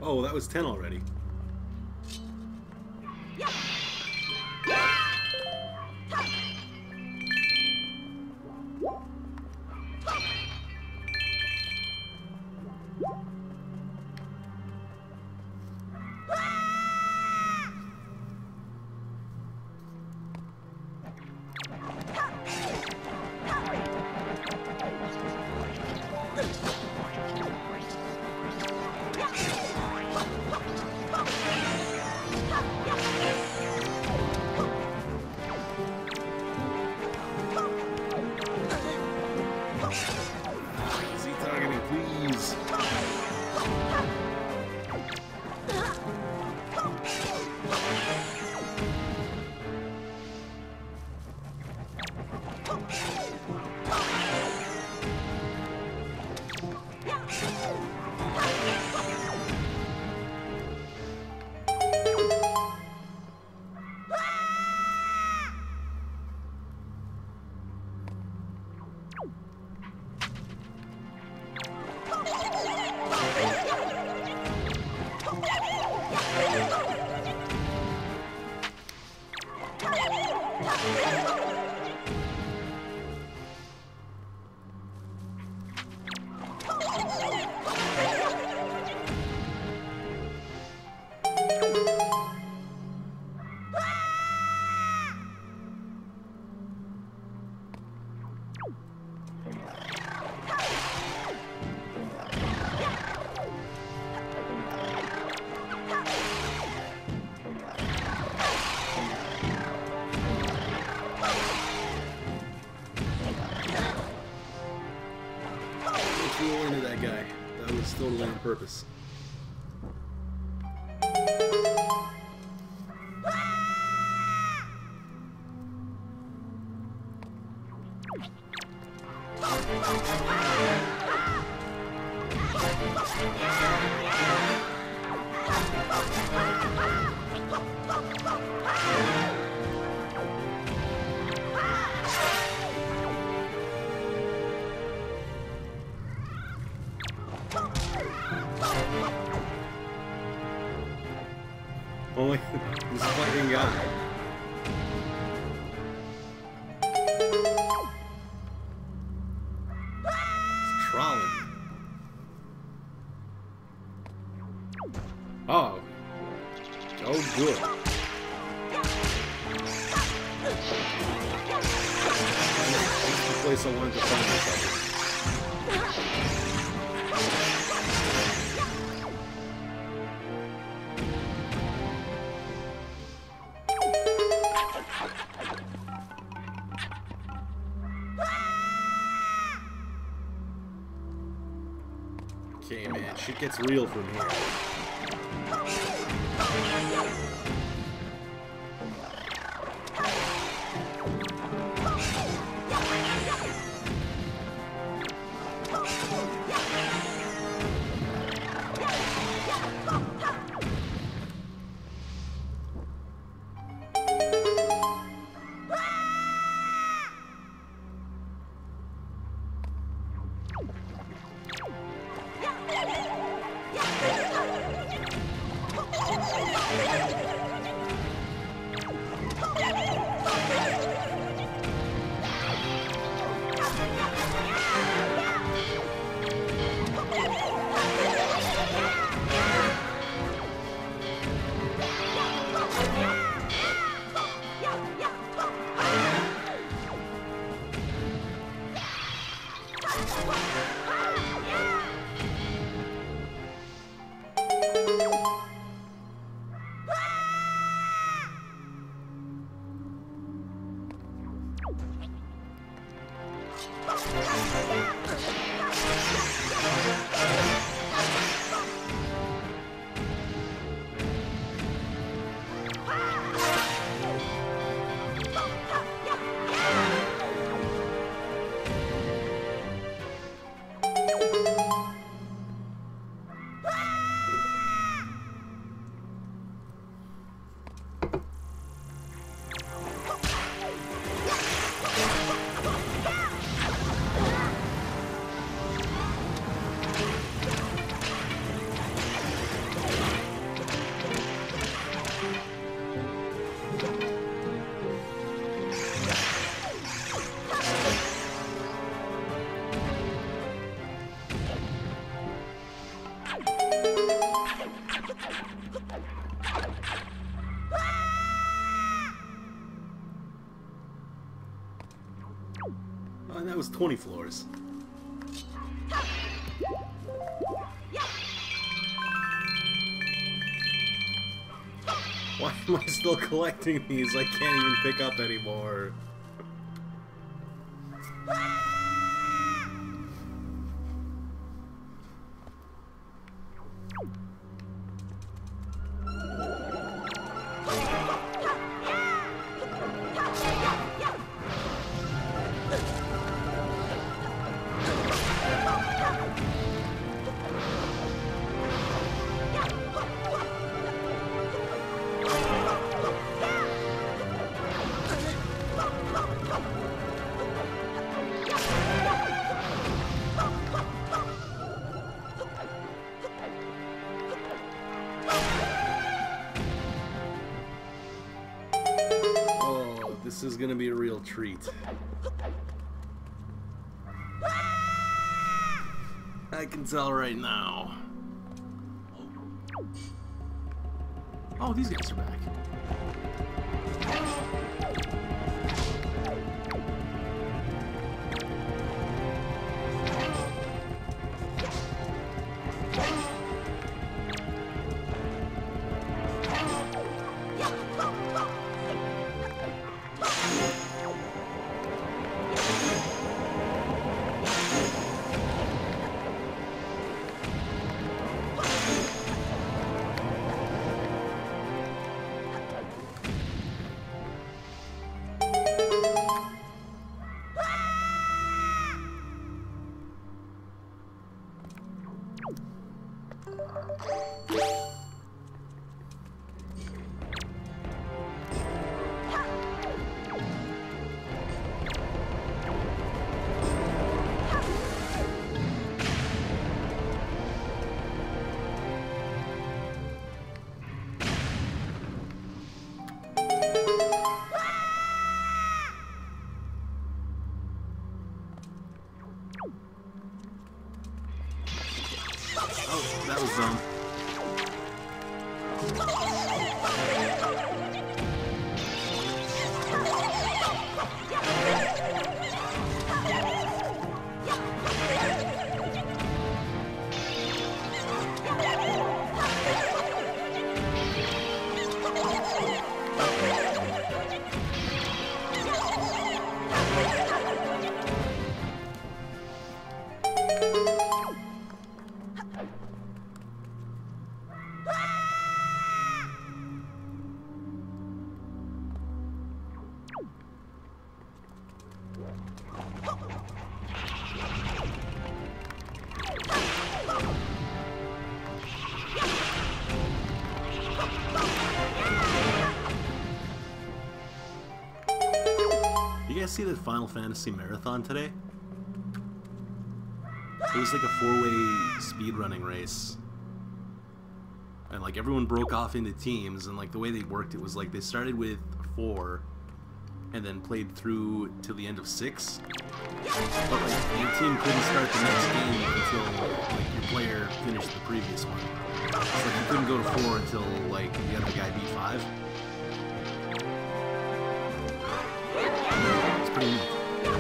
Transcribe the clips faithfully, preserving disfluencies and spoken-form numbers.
oh, that was ten already. Into that guy. That was totally on purpose. Only this fucking guy. It's trolling. Oh. Oh, good. That's the place I wanted to find myself. Okay, man, shit gets real from here. Oh, and that was twenty floors. Why am I still collecting these? I can't even pick up anymore. This is gonna be a real treat. I can tell right now. Oh, these guys are back. Oh, that was dumb. You guys see the Final Fantasy Marathon today? It was like a four-way speedrunning race. And like everyone broke off into teams, and like the way they worked, it was like they started with four and then played through till the end of six. But like your team couldn't start the next game until like your player finished the previous one. So like you couldn't go to four until like the other guy beat five. It's pretty neat.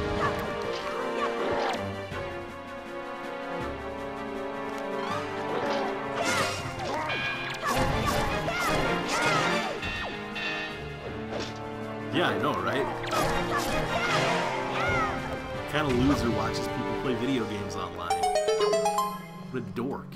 Yeah, I know, right? What kind of loser watches people play video games online? What a dork.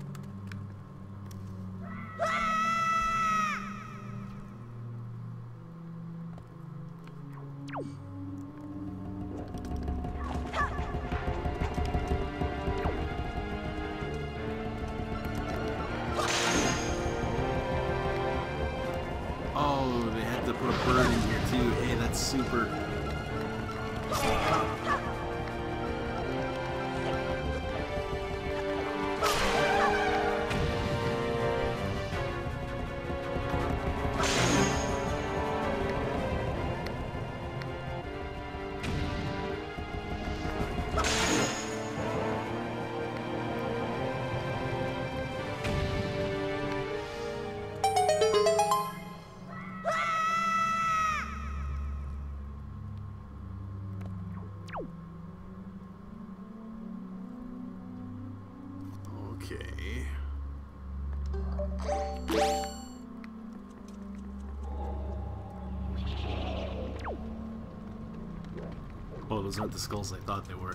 Oh, they had to put a bird in here too. Hey, that's super. Okay. Oh, those aren't the skulls I thought they were.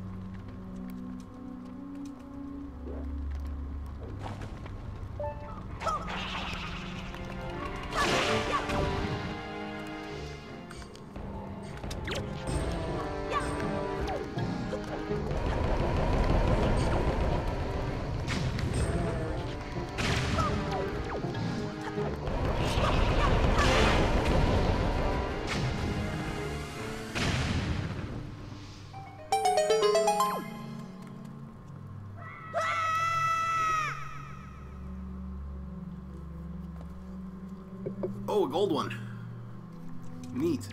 Oh, a gold one. Neat.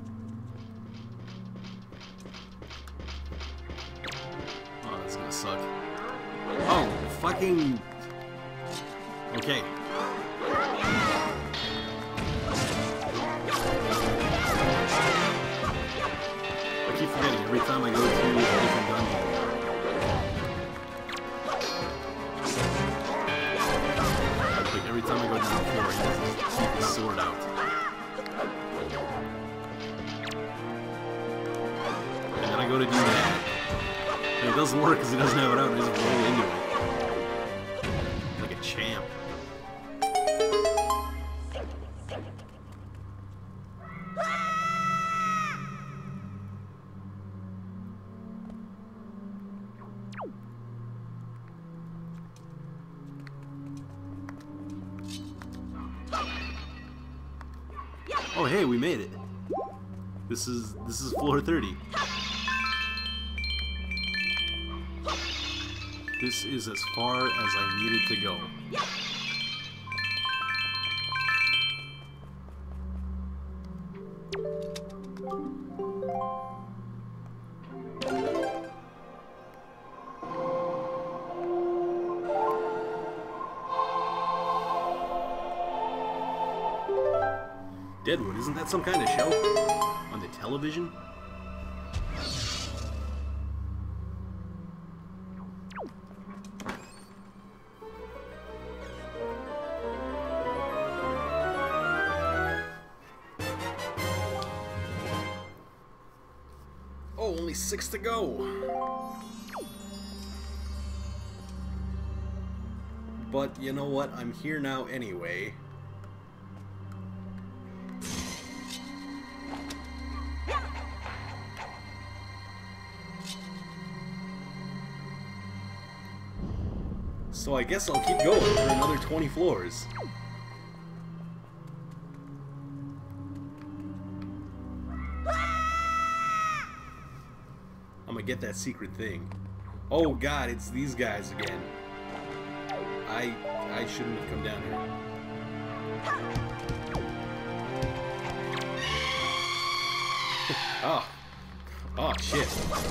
Oh, this is gonna suck. Oh, fucking... Okay. I keep forgetting every time I go to a different dungeon. Like every time I go down the floor, he doesn't keep his sword out. And then I go to do that. And it doesn't work because he doesn't have it out and I just roll into it. Like a champ. Oh hey, we made it. This is this is floor thirty. This is as far as I needed to go. Deadwood, isn't that some kind of show? On the television? Oh, only six to go. But you know what? I'm here now anyway. So I guess I'll keep going for another twenty floors. I'm gonna get that secret thing. Oh god, it's these guys again. I I shouldn't have come down here. Oh. Oh shit.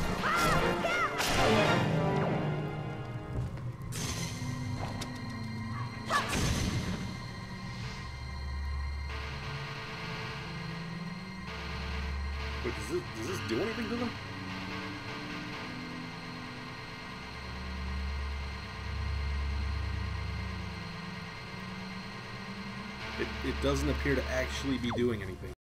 Wait, does this, does this do anything to them? It, it doesn't appear to actually be doing anything.